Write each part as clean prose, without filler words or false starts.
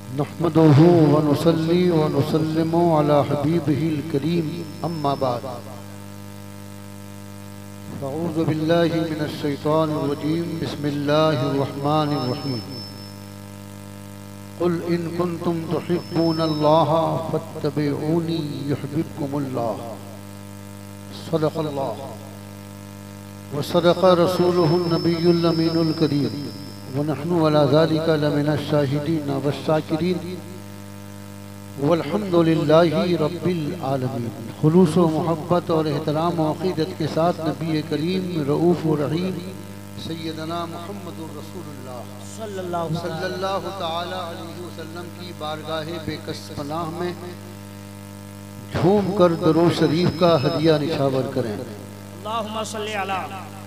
नहमदुहु व नुसल्ली व नुसल्लिमु अला हबीबिहिल करीम अम्मा बाद अऊज़ु बिल्लाहि मिनश शैतानिर रजीम बिस्मिल्लाहिर रहमानिर रहीम कुल इन कुंतुम तुहिब्बूनल्लाह फत्तबिऊनी युहब्बुकुमुल्लाह सदक़ल्लाह व सदक़ रसूलुहुन नबियुल अमीनुल करीम व नहनु अला ज़ालिका लमिनश शाहिदीन वश्शाकिरीन वल्हम्दुलिल्लाहि रब्बिल आलमीन। खुलूस व मोहब्बत और एहतराम व अक़ीदत के साथ नबी करीम रऊफ़ व रहीम सैयदना मुहम्मदुर रसूलुल्लाह सल्लल्लाहु तआला अलैहि वसल्लम की बारगाह बेकस पनाह में झूम कर दरूद शरीफ का हदिया निछावर करें। अल्लाहुम्मा सल्ली अला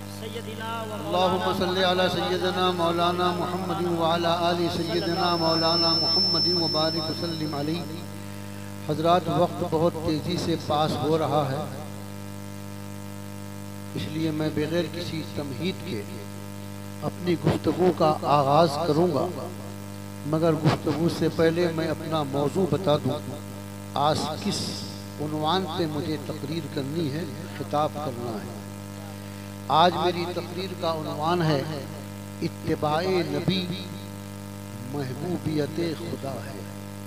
सय्यदना मौलाना मुहम्मदिन व अला आलि सय्यदना मौलाना मुहम्मदिन व बारिक वसल्लिम अलैहि। हजरात, वक्त बहुत तेज़ी से पास हो रहा है, इसलिए मैं बगैर किसी तमहीद के अपनी गुफ्तगू का आगाज़ करूँगा, मगर गुफ्तगू से पहले मैं अपना मौजू बता दूँ। आज किस उन्वान पे मुझे तकरीर करनी है, खिताब करना है। आज मेरी तकरीर का उन्वान है इत्तिबाए नबी महबूबियत खुदा है।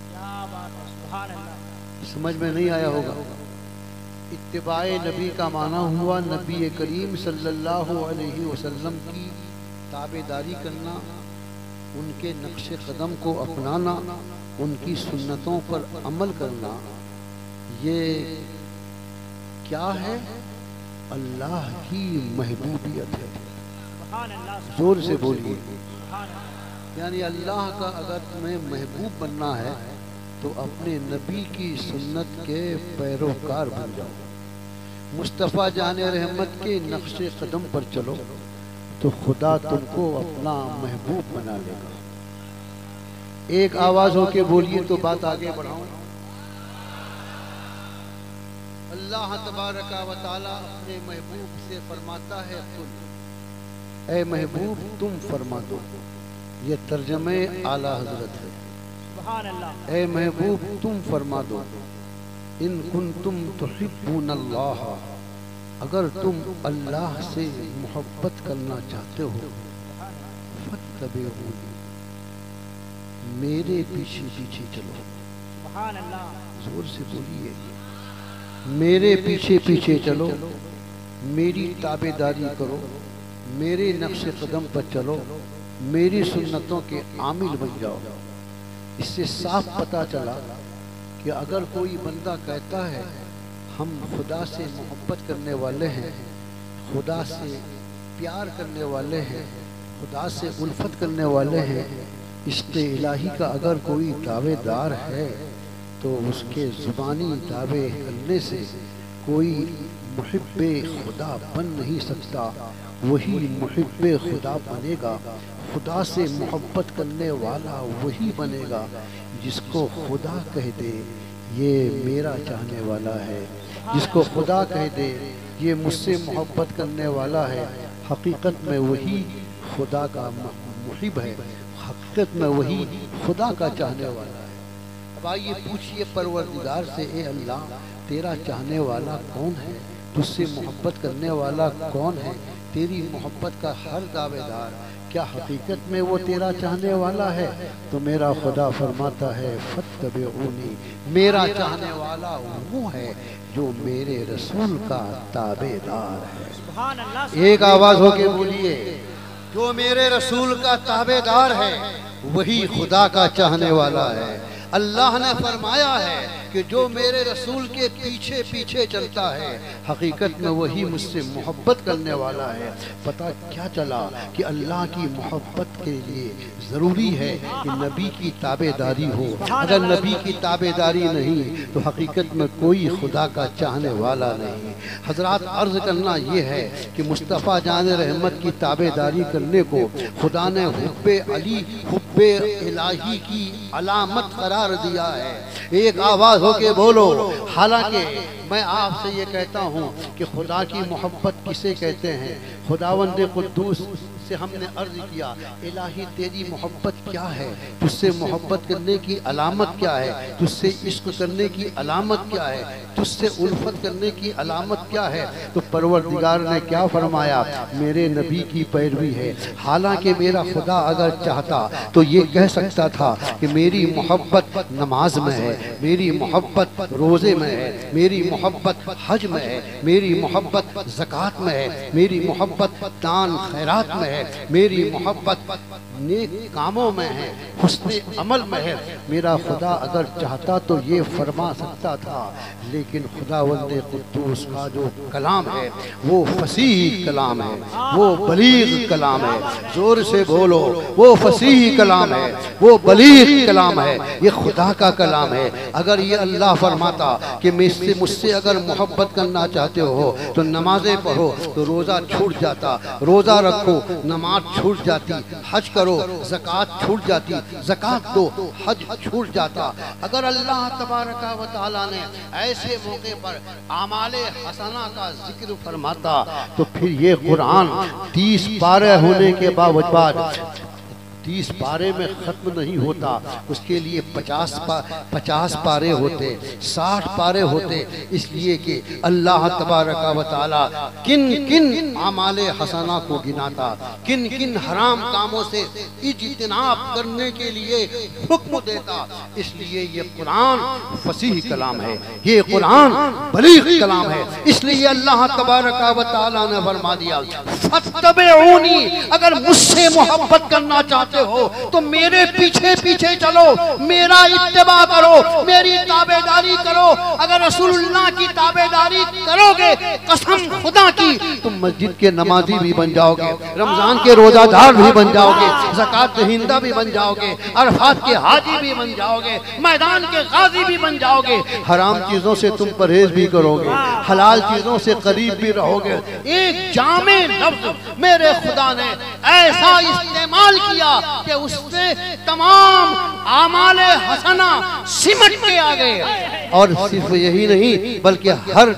समझ में नहीं आया होगा। इत्तिबाए नबी का माना हुआ नबी करीम सल्लल्लाहु अलैहि वसल्लम की ताबेदारी करना, उनके नक्श कदम को अपनाना, उनकी सुन्नतों पर अमल करना। ये क्या है? अल्लाह की महबूबियत है। जोर से बोलिए। यानी अल्लाह का अगर तुम्हें महबूब बनना है तो अपने नबी की सुन्नत के पैरोकार बन जाओ। मुस्तफ़ा जाने रहमत के नक्शे कदम पर चलो तो खुदा तुमको अपना महबूब बना लेगा। एक आवाज होके बोलिए तो बात आगे बढ़ाओ। अल्लाह तबारका व तआला अपने महबूब से फरमाता है, कुल ए महबूब तुम फरमा दो। ये तर्जमे आला हजरत है। सुभान अल्लाह। ए महबूब तुम फरमा दो, इन कुंतुम तुहिब्बूनल्लाह, अगर तुम अल्लाह से मोहब्बत करना चाहते हो, फत्तबिऊनी, मेरे पीछे पीछे चलो। सुभान अल्लाह। जोर से बोलिए। मेरे पीछे पीछे चलो, मेरी ताबेदारी करो, मेरे नक्श कदम पर चलो, मेरी सुन्नतों के आमिल बन जाओ। इससे साफ पता चला कि अगर कोई बंदा कहता है हम खुदा से मोहब्बत करने वाले हैं, खुदा से प्यार करने वाले हैं, खुदा से उल्फत करने वाले हैं, इश्क़ इलाही का अगर कोई दावेदार है तो उसके ज़ुबानी दावे करने से कोई मुहिब्बे खुदा बन नहीं सकता। वही मुहिब्बे खुदा बनेगा। खुदा से मोहब्बत करने वाला वही बनेगा जिसको खुदा कह दे ये मेरा चाहने वाला है, जिसको खुदा कह दे ये मुझसे मोहब्बत करने वाला है। हकीकत में वही खुदा का मुहिब है, हकीकत में वही खुदा का चाहने वाला है। अब आइए पूछिए परवरदिगार से, ए अल्लाह तेरा चाहने वाला कौन है? तुझसे मोहब्बत करने वाला कौन है? तेरी मोहब्बत का हर दावेदार क्या हकीकत में वो तेरा चाहने वाला है? तो मेरा खुदा फरमाता है, फत्तबिऊनी, मेरा चाहने वाला वो है जो मेरे रसूल का ताबेदार है। एक आवाज होके बोलिए, जो मेरे रसूल का ताबेदार है वही खुदा का चाहने वाला है। अल्लाह ने फरमाया है कि जो मेरे रसूल के पीछे पीछे चलता है हकीकत में वही मुझसे मोहब्बत करने वाला है। पता क्या चला कि अल्लाह की मोहब्बत के लिए ज़रूरी है कि नबी की ताबेदारी हो। अगर नबी की ताबेदारी नहीं तो हकीकत में कोई खुदा का चाहने वाला नहीं। हजरात, अर्ज़ करना ये है कि मुस्तफ़ा जान रहमत की ताबेदारी करने को खुदा ने हुब्बे अली, हुब्बे इलाही की अलामत करार दिया है। एक आवाज होके बोलो। हालांकि मैं आपसे ये कहता हूँ कि खुदा की मोहब्बत किसे कहते हैं? खुदावंद कुद्दूस उससे हमने अर्ज किया, इलाही तेरी मोहब्बत क्या है, तुझसे मोहब्बत करने की अलामत क्या है, तुझसे इश्क करने की अलामत क्या है, तुझसे उल्फत करने की अलामत क्या है। तो परवरदिगार ने क्या फरमाया, मेरे नबी की पैरवी है। हालांकि मेरा खुदा अगर चाहता तो ये कह सकता था कि मेरी मोहब्बत नमाज में है, मेरी मोहब्बत रोज़े में है, मेरी मोहब्बत हज में है, मेरी मोहब्बत ज़कात में है, मेरी मोहब्बत दान खैरात में है, मेरी मोहब्बत नेक कामों में है, हुस्ने अमल में है। मेरा खुदा अगर चाहता तो ये फरमा सकता था, लेकिन खुदावंद कुद्दूस का जो कलाम है वो फसीह कलाम है, वो बलीग कलाम है। जोर से बोलो, वो फसीह कलाम है, वो बलीग कलाम है, ये खुदा का कलाम है। अगर ये अल्लाह फरमाता कि मुझसे अगर मोहब्बत करना चाहते हो तो नमाजें पढ़ो, तो रोज़ा छूट जाता, रोज़ा रखो, नमाज छूट जाती, हज करो, ज़कात छूट जाती, ज़कात दो, हज छूट जाता। अगर अल्लाह तबारका व तआला ने ऐसे मौके पर आमाले हसना का जिक्र फरमाता तो फिर ये कुरान 30 पारे होने के बावजूद 30 पारे में ख़त्म नहीं होता, उसके लिए 50 पारे होते, 60 पारे होते। इसलिए कि अल्लाह तबारका व तआला किन किन आमाले हसना को गिनाता, किन किन हराम कामों से इज्तिनाब करने के लिए हुक्म देता। इसलिए ये कुरान फसीह कलाम है, ये कुरान बलीग कलाम है। इसलिए अल्लाह तबारका व तआला ने फरमा दिया, फत्तबिऊनी, अगर मुझसे मोहब्बत करना चाहते हो तो मेरे पीछे पीछे चलो, मेरा इत्तिबा करो, मेरी ताबेदारी करो। अगर रसूलुल्लाह की ताबेदारी करोगे, कसम खुदा की, तुम मस्जिद के नमाजी भी बन जाओगे, रमजान के रोजादार भी बन जाओगे, ज़कात दहिंदा भी बन जाओगे, अरफात के हाजी भी बन जाओगे, मैदान के गाजी भी बन जाओगे। हराम चीजों से तुम परहेज भी करोगे, हलाल चीजों से करीब भी रहोगे। एक जामे लफ्ज मेरे खुदा ने ऐसा इस्तेमाल किया कि उससे तमाम आमाले हसना सिमट के आ गए। और सिर्फ यही नहीं बल्कि हर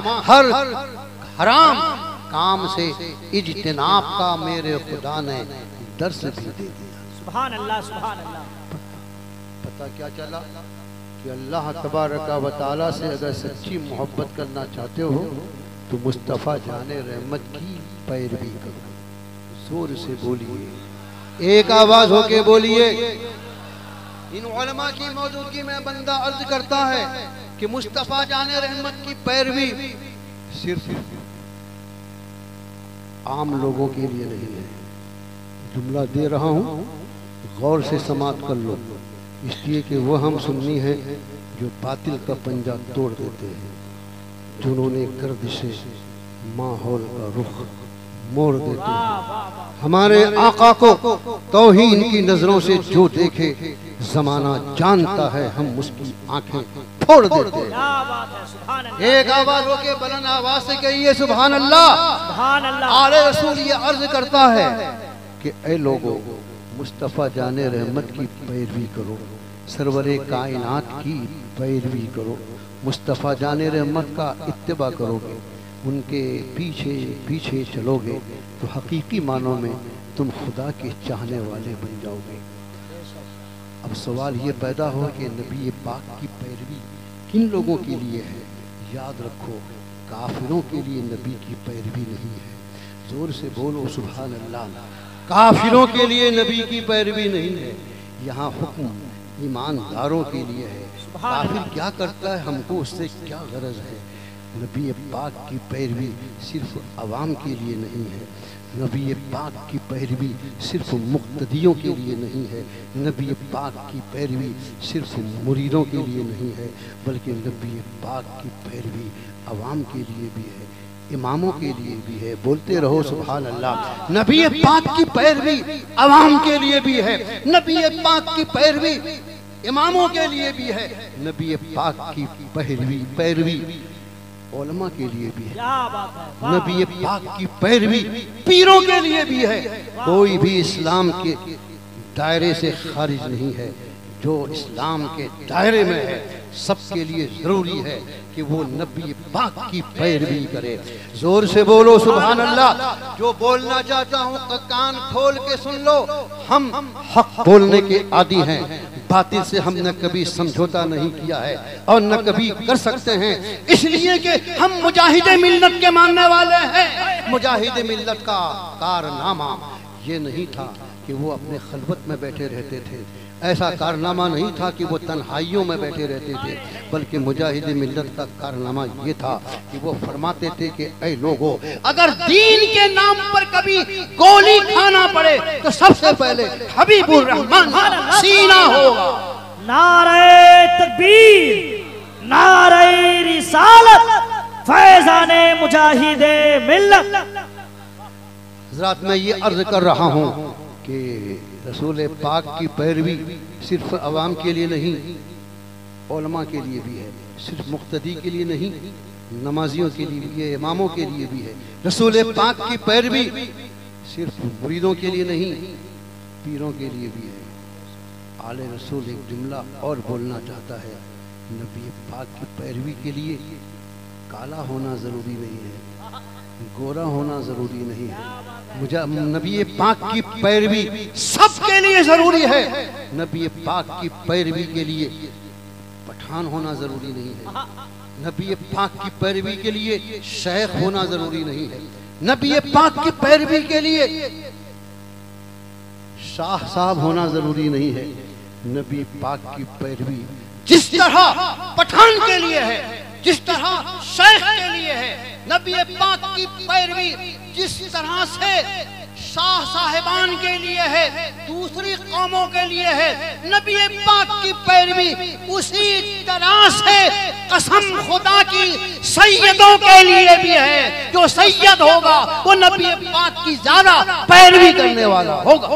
हराम काम से इज्तिनाब का मेरे खुदा ने दर्स भी दे दिया। सुभान अल्लाह, सुभान अल्लाह। पता क्या चला कि अल्लाह तबारका व तआला से अगर सच्ची मोहब्बत करना चाहते हो तो मुस्तफ़ा जाने रहमत की पैरवी करो। जोर से बोलिए, एक आवाज होके बोलिए। इन उलमा की मौजूदगी में बंदा अर्ज करता है कि मुस्तफ़ा जाने रहमत की पैरवी सिर्फ आम लोगों के लिए नहीं है। जुमला दे रहा हूँ, गौर से समाप्त कर लो, इसलिए कि वह हम सुन्नी है जो बातिल का पंजा तोड़ देते हैं, जिन्होंने गर्दिशे माहौल का रुख मोड़ देते हैं। हमारे आका को तौहीन की नजरों से जो देखे, जमाना जानता है हम उसकी आंखें फोड़ देते हैं। एक आवाज होके बुलंद आवाज से कहिए सुभान अल्लाह, सुभान अल्लाह। आले रसूल ये अर्ज करता है कि ऐ लोगों, मुस्तफ़ा जाने रहमत की पैरवी करो, सरवरे कायनात की पैरवी करो। मुस्तफ़ा जाने रहमत का इत्तिबा करोगे, उनके पीछे पीछे चलोगे तो हकीकी मानों में तुम खुदा के चाहने वाले बन जाओगे। अब सवाल ये पैदा हो कि नबी पाक की पैरवी किन लोगों के लिए है? याद रखो, काफिरों के लिए नबी की पैरवी नहीं है। जोर से बोलो सुभान अल्लाह। काफिरों के लिए नबी की पैरवी नहीं है, यहाँ हुक्म ईमानदारों के लिए है। काफिर क्या करता है, हमको उससे क्या गरज है। नबी पाक की पैरवी सिर्फ अवाम के लिए नहीं है, नबी पाक की पैरवी सिर्फ मुक्तदियों के लिए नहीं है, नबी पाक की पैरवी सिर्फ मुरीदों के लिए नहीं है, बल्कि नबी पाक की पैरवी अवाम के लिए भी है, इमामों के लिए भी है। बोलते रहो सुभान अल्लाह। नबी पाक की पैरवी अवाम के लिए भी है, नबी पाक की पैरवी इमामों के लिए भी है, नबी पाक की पैरवी उलमा के लिए भी है, नबी पाक की पैरवी पीरों के लिए भी है। कोई भी इस्लाम के दायरे से खारिज नहीं है। जो इस्लाम के दायरे में है सबके लिए ज़रूरी है कि वो नबी पाक की पैरवी करे। जोर से बोलो सुभान अल्लाह। जो बोलना चाहता हूँ कान खोल के सुन लो। हम हक बोलने के आदी हैं, बातिल से हम न कभी समझौता नहीं किया है और न कभी कर सकते हैं, इसलिए कि हम मुजाहिदे मिल्लत के मानने वाले हैं। मुजाहिदे मिल्लत का कारनामा ये नहीं था कि वो अपने खलवत में बैठे रहते थे, ऐसा कारनामा नहीं था कि वो तन्हाइयों में बैठे रहते थे, बल्कि मुजाहिदे मिल्लत का कारनामा ये था कि वो फरमाते थे कि ऐ लोगों, अगर दीन के नाम पर कभी गोली खाना पड़े तो सबसे पहले हबीबुर रहमान सीना होगा। नारे तकबीर, नारे रिसालत, फैज़ाने मुजाहिदे मिल्लत। हज़रात मैं ये अर्ज कर रहा हूँ कि रसूल पाक की पैरवी सिर्फ अवाम के लिए नहीं, उलमा के लिए भी है, सिर्फ मुक्तदी के लिए नहीं, नमाजियों के लिए भी है, इमामों के लिए भी है। रसूल पाक की पैरवी सिर्फ मुरीदों के लिए नहीं, पीरों के लिए भी है। आले रसूल एक जुमला और बोलना चाहता है, नबी पाक की पैरवी के लिए काला होना ज़रूरी नहीं है, गोरा होना ज़रूरी नहीं है। मुझे नबी पाक की पैरवी सबके लिए ज़रूरी है। नबी पाक की पैरवी के लिए पठान होना ज़रूरी नहीं है। नबी पाक की पैरवी के लिए शेख होना ज़रूरी नहीं है। नबी पाक की पैरवी के लिए शाह साहब होना ज़रूरी नहीं है। नबी पाक की पैरवी जिस तरह पठान के लिए है, जिस तरह शेख के लिए है, नबी पाक की पैरवी जिस तरह से शाह साहिबान के लिए है, दूसरी कौमों के लिए है, नबी पाक की पैरवी उसी तरह से कसम खुदा की सैयदों के लिए भी है। जो सैयद होगा वो नबी पाक की ज्यादा पैरवी करने वाला होगा।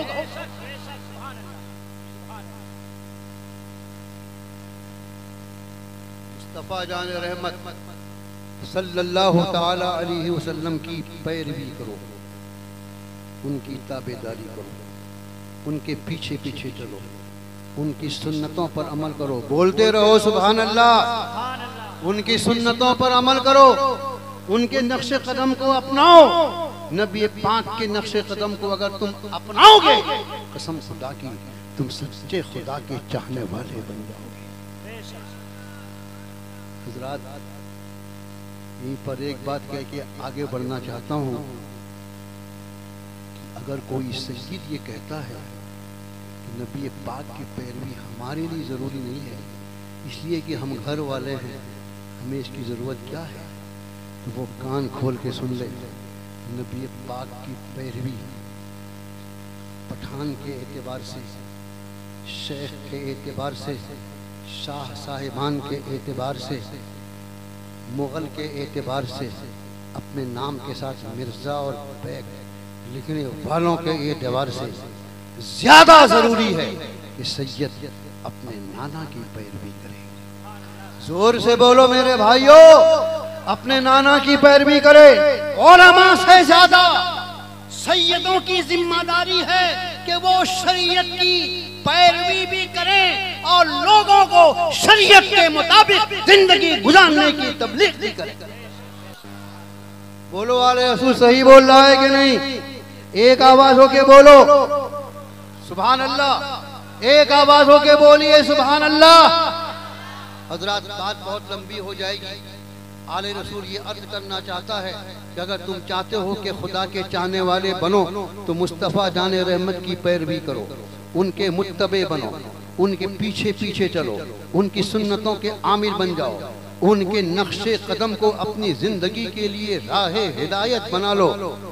मुस्तफा जान रहमत सल्लल्लाहु ताला अलैहि वसल्लम की पैरवी करो, उनकी ताबेदारी करो, उनके पीछे पीछे चलो, उनकी सुन्नतों पर अमल करो। बोलते रहो सुभान अल्लाह। उनकी सुन्नतों पर अमल करो, उनके नक्शे कदम को अपनाओ। नबी पाक के नक्शे कदम को अगर तुम अपनाओगे, कसम खुदा की तुम सच्चे खुदा के चाहने वाले बन जाओगे। हजरात यहीं पर एक बात कह के आगे बढ़ना चाहता हूँ। अगर कोई सय्यद ये कहता है कि नबी पाक की पैरवी हमारे लिए ज़रूरी नहीं है, इसलिए कि हम घर वाले हैं, हमें इसकी ज़रूरत क्या है, तो वो कान खोल के सुन ले। नबी पाक की पैरवी पठान के एतबार से, शेख के एतबार से, शाह साहिबान के एतबार से, मुग़ल के एतबार से, अपने नाम के साथ मिर्ज़ा और बैग लिखने वालों के एतबार से ज़्यादा ज़रूरी है कि सैयद अपने नाना की पैरवी करे। जोर से बोलो मेरे भाइयों, अपने नाना की पैरवी करे। उलमा से ज़्यादा सैयदों की जिम्मेदारी है कि वो शरीयत की पैरवी भी करें और लोगों को शरीयत के मुताबिक जिंदगी गुजारने की तबलीग भी करें। बोलो वाले रसूल सही बोल रहा है कि नहीं? एक आवाज होके बोलो सुभान अल्लाह। एक आवाज होके बोलिए सुभान अल्लाह। हजरात बात बहुत लंबी हो जाएगी। आले रसूल ये अर्ज करना चाहता है कि अगर तुम चाहते हो कि खुदा के चाहने वाले बनो तो मुस्तफ़ा जाने रहमत की पैरवी करो, उनके मुत्तबे बनो, उनके पीछे पीछे चलो, उनकी सुन्नतों के आमिर बन जाओ, उनके नक्शे कदम को अपनी जिंदगी के लिए राह हिदायत बना लो।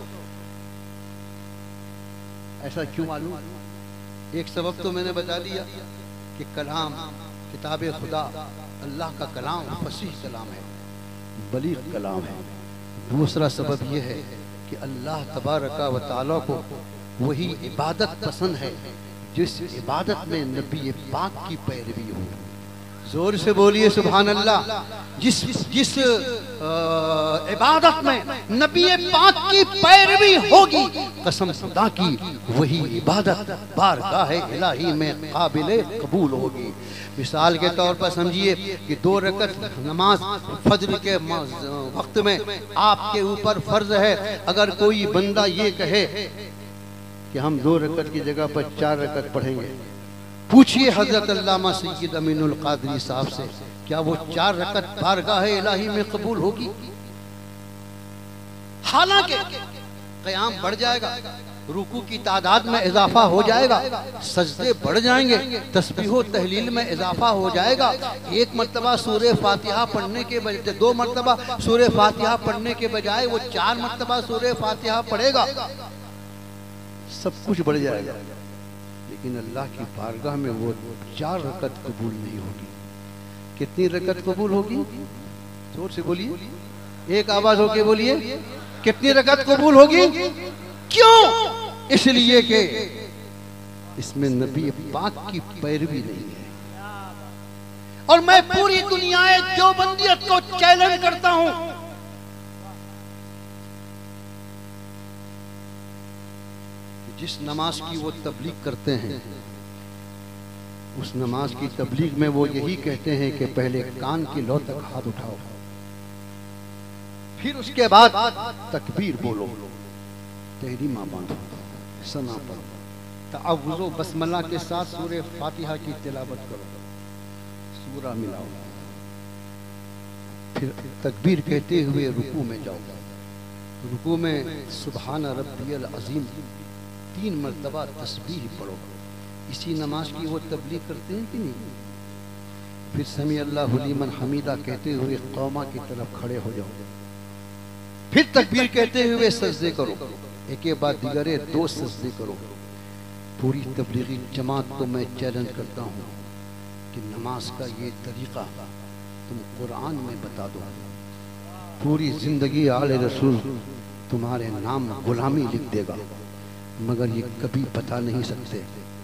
ऐसा क्यों मालूम? एक सबब तो मैंने बता दिया कि कलाम किताब खुदा अल्लाह का कलाम फसीह कलाम है, बलीग कलाम है। दूसरा सबब यह है कि अल्लाह तबारका व तआला को वही इबादत पसंद है जिस इबादत में नबी पाक की पैरवी हो। जोर से बोलिए सुभान अल्लाह। जिस इबादत में नबी पाक की पैरवी होगी, कसम खुदा की वही इबादत बारगाह इलाही में काबिल कबूल होगी। मिसाल के तौर पर समझिए कि 2 रकत नमाज फज्र के वक्त में आपके ऊपर फर्ज है। अगर कोई बंदा ये कहे कि हम 2 रकत की जगह पर 4 रकत पढ़ेंगे, पूछिए हजरत अल्लामा सैयद अमीनुल कादरी साहब से, क्या वो 4 रकत बारगाह इलाही में कबूल होगी? हालांकि क़याम बढ़ जाएगा, रुकू की तादाद में इजाफा हो जाएगा, सजदे बढ़ जाएंगे, तस्बीह तहलील में इजाफा हो जाएगा। 1 मरतबा सूरह फातिहा पढ़ने के बजाय 2 मरतबा सूरह फातिहा पढ़ने के बजाय वो 4 मरतबा सूरह फातिहा पढ़ेगा, सब कुछ बढ़ जाएगा। लेकिन अल्लाह की बारगाह में वो 4 रकत कबूल नहीं होगी। कितनी रकत कबूल होगी? जोर से बोलिए, एक आवाज होके बोलिए, कितनी रकत कबूल होगी? क्यों? इसलिए कि इसमें नबी पाक की पैरवी नहीं है। और मैं पूरी दुनिया देवबंदियत को चैलेंज करता हूं, जिस नमाज की वो तबलीग करते हैं, उस नमाज की तबलीग में वो यही कहते हैं कि पहले कान की लौ तक हाथ उठाओ, फिर उसके बाद तकबीर बोलो, तहरीमा बांधो, सना पढ़ो, तअव्वुज़ बसमला के साथ सूरह फातिहा की तिलावत करो, सूरा मिलाओ, फिर तकबीर कहते हुए रुकू में जाओ। रुकू में सुबहान रब्बियल अज़ीम 3 मरतबा तस्बीह पढ़ो। इसी नमाज की वो तबलीग करते हैं कि नहीं? फिर समी अल्लाहु लिमन हमीदा कहते हुए कौमा की तरफ खड़े हो जाओ, फिर तकबीर कहते हुए सजदे करो, एक के बाद दिगरे 2 सजदे करो। पूरी तबलीगी जमात को मैं चैलेंज करता हूँ कि नमाज का ये तरीका तुम कुरान में बता दो, पूरी जिंदगी आले रसूल तुम्हारे नाम गुलामी लिख देगा, मगर ये कभी बता नहीं सकते।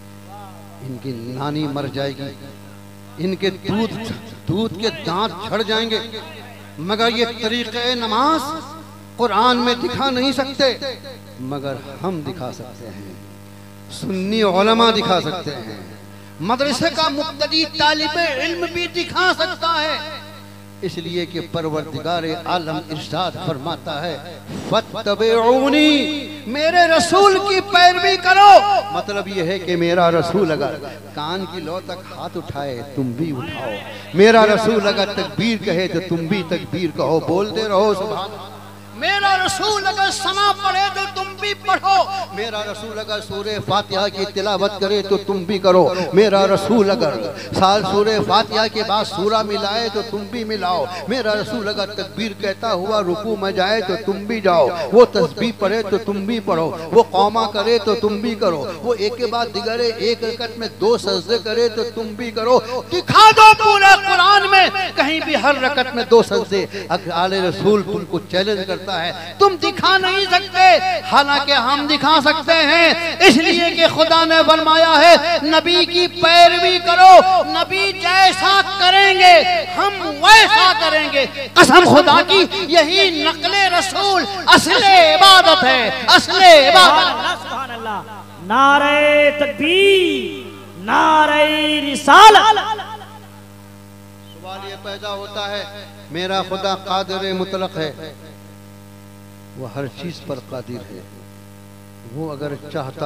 इनकी नानी मर जाएगी, इनके दूध के दांत झड़ जाएंगे, मगर ये तरीक़े नमाज कुरान में दिखा नहीं सकते, मगर हम दिखा सकते हैं, सुन्नी उलमा दिखा सकते हैं, मदरसे का मुक्तदी तालिबे इल्म भी दिखा सकता है। इसलिए कि परवरदिगारे आलम इरशाद फरमाता है, फत्तबिऊनी, मेरे रसूल की पैरवी करो। मतलब यह है कि मेरा रसूल अगर कान की लौ तक हाथ उठाए तुम भी उठाओ, मेरा रसूल अगर तकबीर कहे तो तुम भी तकबीर कहो, बोलते रहो सुभान। मेरा रसूल अगर सना पढ़े तो तुम भी पढ़ो, मेरा रसूल अगर सूरह फातिहा की तिलावत करे तो तुम भी करो, मेरा रसूल अगर सूरह फातिहा के बाद सूरा मिलाए तो तुम भी मिलाओ, मेरा रसूल अगर तकबीर कहता हुआ रुकू में जाए तो तुम भी जाओ, वो तस्बीह पढ़े तो तुम भी पढ़ो, वो कौमा करे तो तुम भी करो, वो एक के बाद दिगरे 1 रकत में 2 सजदे करे तो तुम भी करो। दिखा दो पूरा कुरान में कहीं भी हर रकत में 2 सजदे। आले रसूल तुमको चैलेंज करता है, तुम दिखा नहीं सकते, हालांकि हम दिखा सकते हैं। इसलिए कि खुदा ने फरमाया है, नबी की पैरवी करो, नबी जैसा करेंगे हम वैसा करेंगे। कसम खुदा की, यही नकले रसूल असले इबादत है, असले इबादत। सुभान अल्लाह, नारे तकबीर, नारे रिसालत। सवाल ये पैदा होता है, मेरा खुदा कादिर मुतलक है, वो हर चीज पर कादिर है, वो अगर चाहता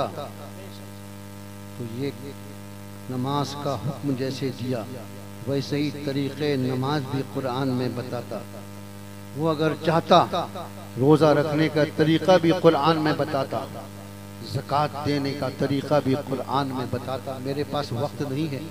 तो ये नमाज का हुक्म जैसे दिया वैसे ही तरीक़े नमाज भी कुरान में बताता। वो अगर चाहता रोज़ा रखने का तरीक़ा भी कुरान में बताता, ज़कात देने का तरीक़ा भी कुरान में बताता। मेरे पास वक्त नहीं है,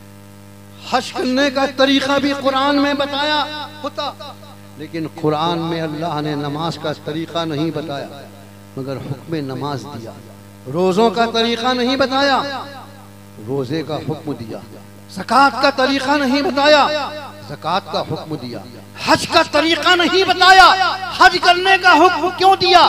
हज करने का तरीक़ा भी कुरान में बताया होता, लेकिन कुरान में अल्लाह ने नमाज का तरीक़ा नहीं बताया, मगर हुक्म नमाज दिया। रोज़ों का तरीक़ा नहीं बताया, रोज़े का हुक्म दिया। ज़कात का तरीक़ा नहीं बताया, ज़कात का हुक्म दिया। हज का तरीक़ा नहीं बताया, हज करने का हुक्म क्यों दिया?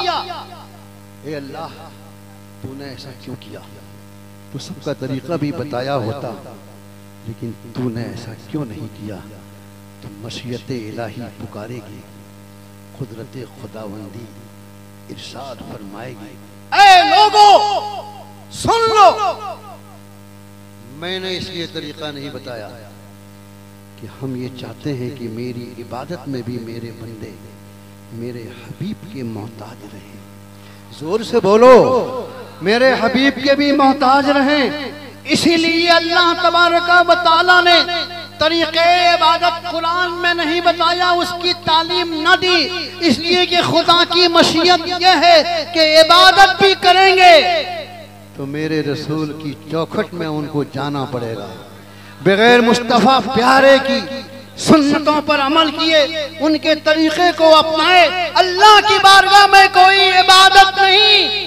ए अल्लाह, तूने ऐसा क्यों किया? तो सबका तरीक़ा भी बताया होता, लेकिन तूने ऐसा क्यों नहीं किया? तो मशीयत इलाही पुकारेगी, कुदरत खुदावंदी इरशाद फरमाएगी, ऐ लोगों सुन लो। मैंने इसलिए तरीका नहीं बताया कि हम ये चाहते हैं कि मेरी इबादत में भी मेरे बंदे मेरे हबीब के मोहताज रहें। जोर से बोलो, मेरे हबीब के भी मोहताज रहें। इसीलिए अल्लाह तबारक व तआला ने तरीक़े इबादत कुरान में नहीं बताया, उसकी तालीम न दी, इसलिए कि खुदा की मशीयत यह है कि इबादत भी करेंगे तो मेरे रसूल की चौखट में उनको जाना पड़ेगा। बगैर मुस्तफ़ा प्यारे की सुन्नतों पर अमल किए, उनके तरीके को अपनाए, अल्लाह की बारगाह में कोई इबादत नहीं।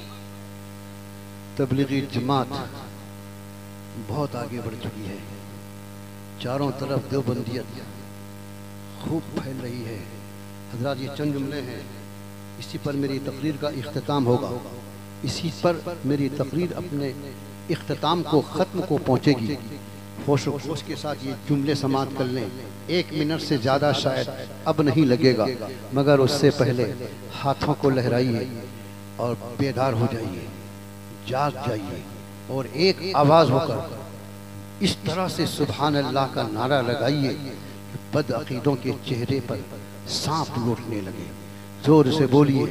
तबलीगी जमात बहुत आगे बढ़ चुकी है, चारों तरफ देवबंदियत खूब फैल रही है। हजरात, ये चंद जुमले हैं, इसी पर मेरी तकरीर का इख्तिताम होगा। इसी पर मेरी तकरीर अपने इख्तिताम को ख़त्म को पहुँचेगी। होश होश के साथ ये जुमले समाप्त कर लें। 1 मिनट से ज़्यादा शायद अब नहीं लगेगा, मगर उससे पहले हाथों को लहराइए और बेदार हो जाइए, जाग जाइए और एक आवाज़ होकर इस तरह से सुभान अल्लाह का नारा लगाइए कि बदअकीदों के चेहरे पर सांप लौटने लगे। जोर से बोलिए,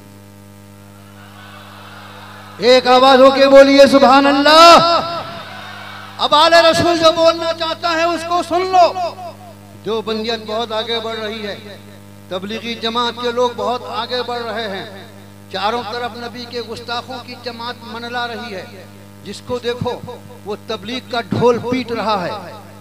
एक आवाज होके बोलिए सुभान अल्लाह। अब आले रसूल जो बोलना चाहता है उसको सुन लो। देवबंदियत बहुत आगे बढ़ रही है, तबलीगी जमात के लोग बहुत आगे बढ़ रहे हैं, चारों तरफ नबी के गुस्ताखों की जमात मनला रही है। जिसको देखो वो तबलीग का ढोल पीट रहा है।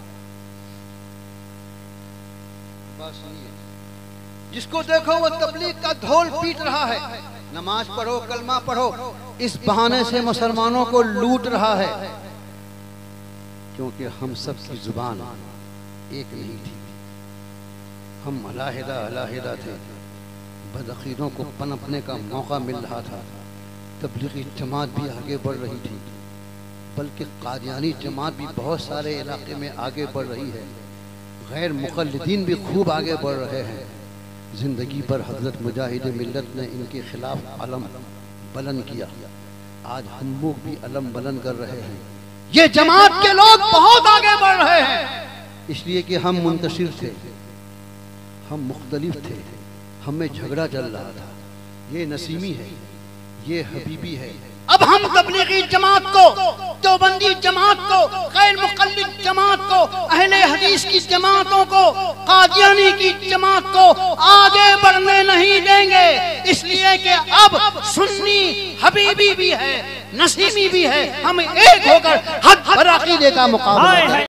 जिसको देखो वो तबलीग का ढोल पीट रहा है। नमाज पढ़ो, कलमा पढ़ो, इस बहाने से मुसलमानों को लूट रहा है, क्योंकि हम सब की जुबान एक नहीं थी, हम अलहदा अलहदा थे। बदअकीदों को पनपने का मौका मिल रहा था। तबलीगी जमात भी आगे बढ़ रही थी, बल्कि कादियानी जमात भी बहुत सारे इलाके में आगे बढ़ रही है। गैर मुक़ल्लिदीन भी खूब आगे बढ़ रहे हैं। ज़िंदगी पर हज़रत मुजाहिद मिल्लत ने इनके खिलाफ अलम बुलंद किया। आज हम लोग भी अलम बुलंद कर रहे हैं। ये जमात के लोग बहुत आगे बढ़ रहे हैं, इसलिए कि हम मुंतशिर थे, हम मुख्तलिफ थे, हमें झगड़ा चल रहा था। ये नसीमी है, ये हबीबी है। अब हम तबलीगी जमात को, देवबंदी जमात को, गैर मुक़ल्लिद जमात को, अहले हदीस की जमातों को, कादियानी की जमात को आगे बढ़ने नहीं देंगे, इसलिए कि अब सुन्नी हबीबी भी है, नसीमी भी है। हम एक होकर हक पर अकीदे का मुकाबला